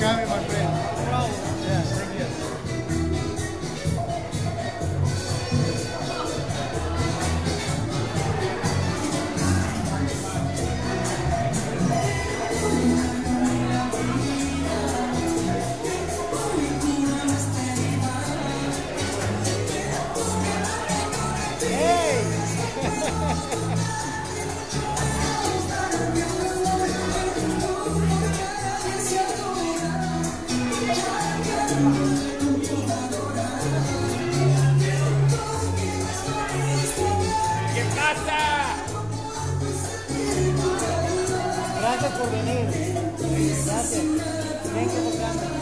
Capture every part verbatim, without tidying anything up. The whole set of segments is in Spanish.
having my friend. No problem. Yeah, very good. ¿Qué pasa? Gracias por venir. Gracias. Thank you for coming.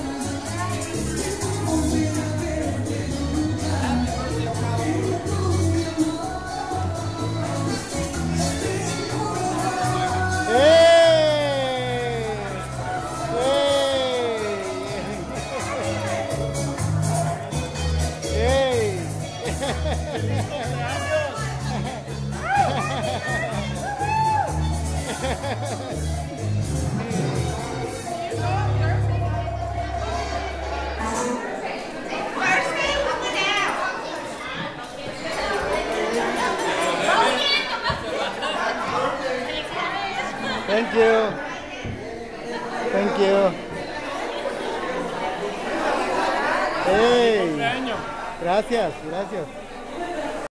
Thank you. Thank you. Hey. Gracias, gracias.